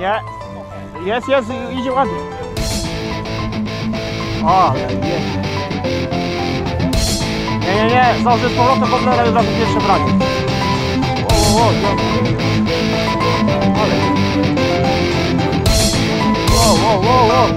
Nie. Jest, idzie ładnie. O, nie. Nie, zdąży z powrotem w ogóle, ale od razu pierwsze branie. Ale. Wow.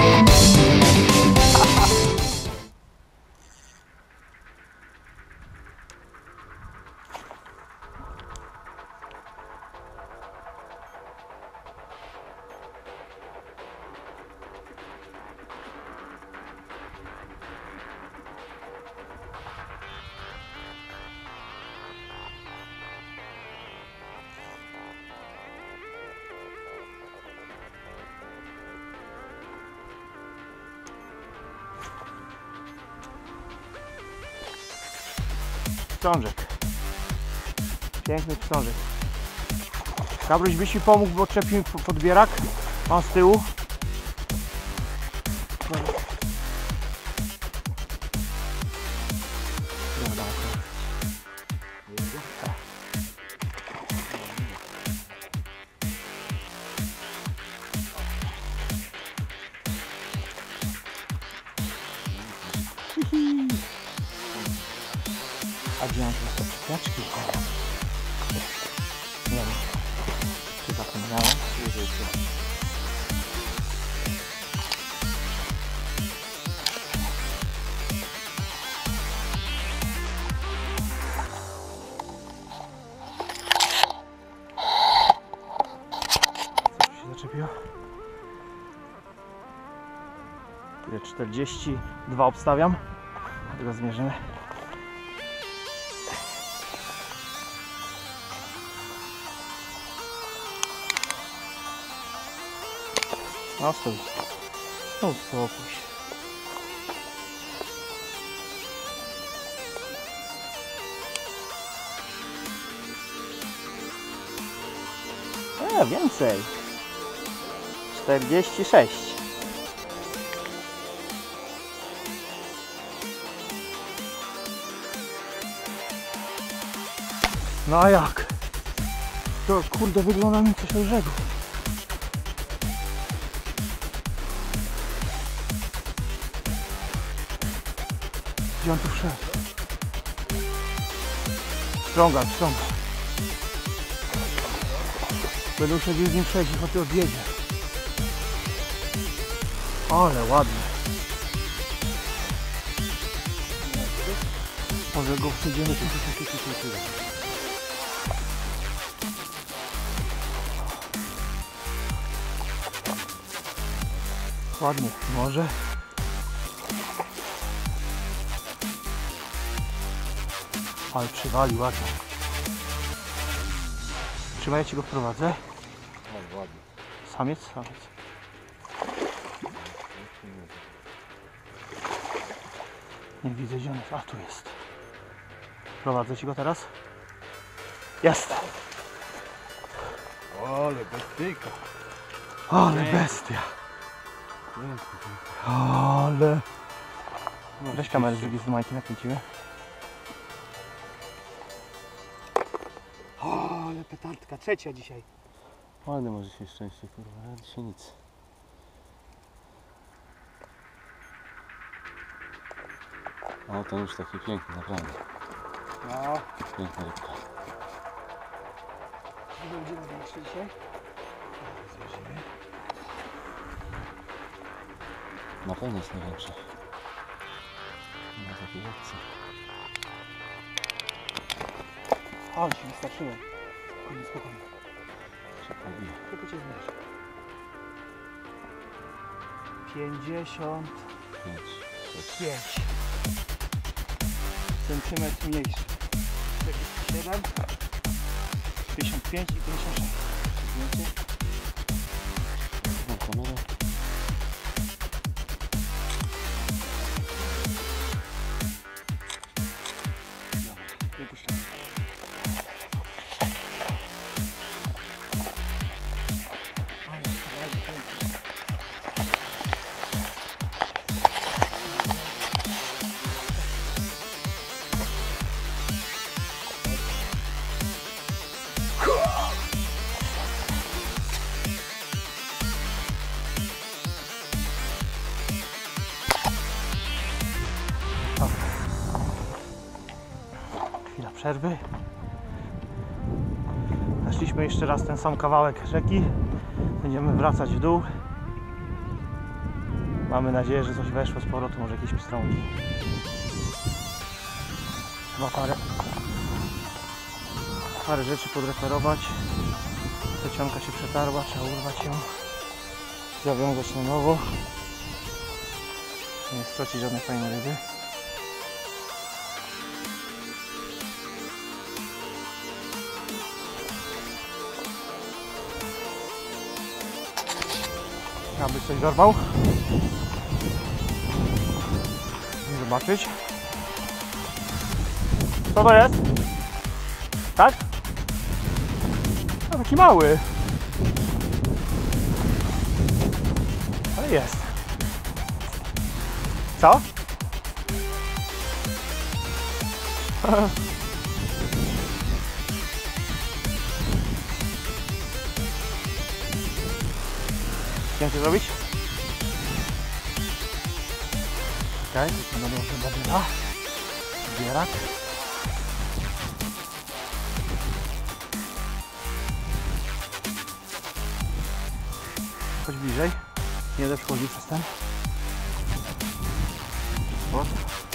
Pstrążek. Piękny pstrążek. Gabryś byś mi pomógł, bo odczepił podbierak. Mam z tyłu. A gdzie mam tu przyklaczki? Nie wiem, czy zapomniałem? Co się zaczepiło? 42 obstawiam. Tego zmierzymy. No stój. No spokój się. Więcej. 46. No a jak? To kurde wygląda mi coś lżego. Gdzie on tu wszedł? Strąga. Będę musiał z nim przejść, choć odjedzie. Ale ładnie. Może go przejdziemy. Ładnie, może. Ale przywali ładnie. Trzymaj, ja ci go wprowadzę. Ładnie. Samiec. Nie widzę gdzie on jest. A tu jest. Prowadzę ci go teraz. Jest. Ale bestyjka. Ale bestia. Ale. Weź kamerę z drugiej strony, Majki, nakręcimy. Ale petardka, trzecia dzisiaj. Ładnie może się szczęście, kurwa, ale dzisiaj nic. O, to już taki piękny, naprawdę. No. Piękna rybka. Będziemy zobaczyć dzisiaj. Zwierzymy. Na pewno jest największa. Nie ma takiej opcji. Ale się wystarczyłem. Spokojnie. Szybko bije. Tylko cię zmierzę. 55 centymetr mniejszy. 47, 55 i 56. Więcej. Mam kamerę. Wypuszczam. przerwy. Zeszliśmy jeszcze raz ten sam kawałek rzeki. Będziemy wracać w dół. Mamy nadzieję, że coś weszło z powrotu, może jakieś pstrągi. Trzeba parę rzeczy podreperować. Plecionka się przetarła, trzeba urwać ją. Zawiązać na nowo. Nie stracić żadnej fajnej ryby. Aby coś dorwał. I zobaczyć. Co to jest? Tak? No, taki mały. Ale jest. Co? Chciałem to zrobić? Okej, to będą chyba dyla. Zbierak. Chodź bliżej. Nie będę wchodził przez ten. O.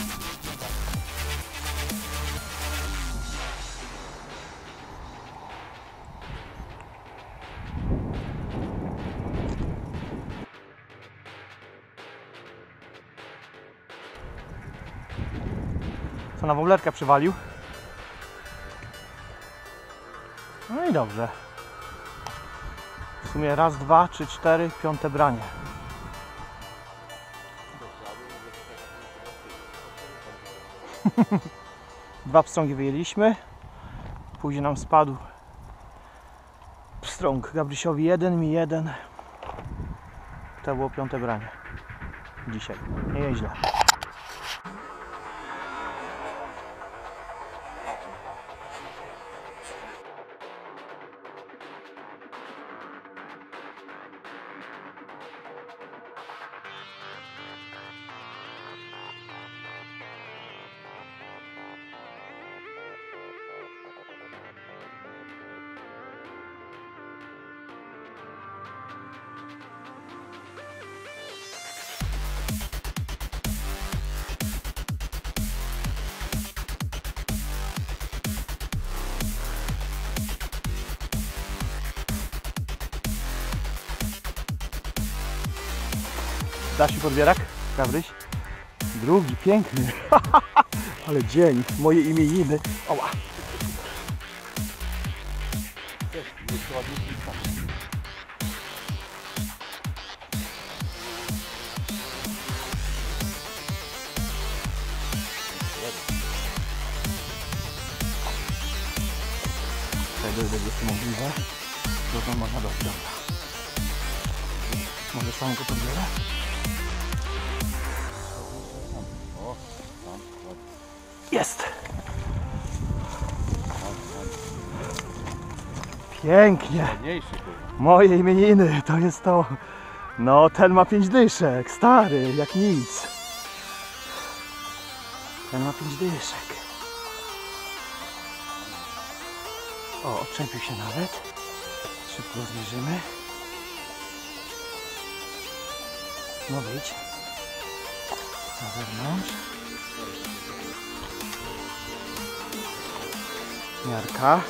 Co, na woblerkę przywalił? No i dobrze. W sumie raz, dwa, trzy, cztery, piąte branie. Dwa pstrągi wyjęliśmy. Później nam spadł pstrąg. Gabrysiowi jeden, mi jeden. To było piąte branie. Dzisiaj. Nie jest źle. Dasz mi podbierak? Gabryś? Drugi, piękny. Ale dzień, moje imieniny. Oła. Tego jest możliwe. To można dojść. Może sam go podbiorę? Jest! Pięknie! Moje imieniny, to jest to. No, ten ma 5 dyszek, stary, jak nic. Ten ma 5 dyszek. O, odczepił się nawet. Szybko zbliżymy. No wyjdź. Na zewnątrz. Miarka.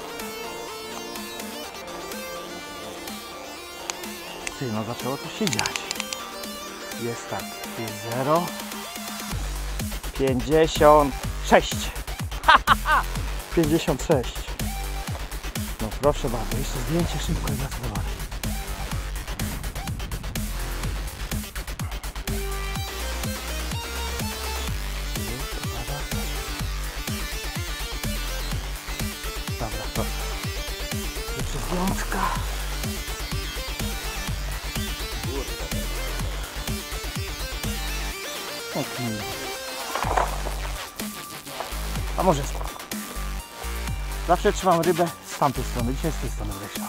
Ty, no zaczęło coś się dziać. Jest tak, jest 0. 56. 56. No proszę bardzo, jeszcze zdjęcie szybko i wracam do wody. Dobra, proszę. Jeszcze zdjątka. A może zawsze trzymam rybę z tamtej strony, dzisiaj z tej strony wreszcie.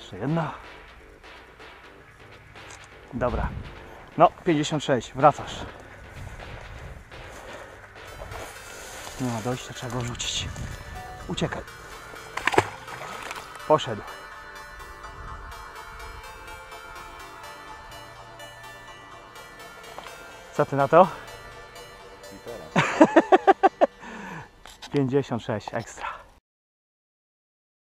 Jeszcze jedna. Dobra. No, 56. Wracasz. Nie ma dojścia, trzeba go rzucić. Uciekaj. Poszedł. Co ty na to? 56 ekstra.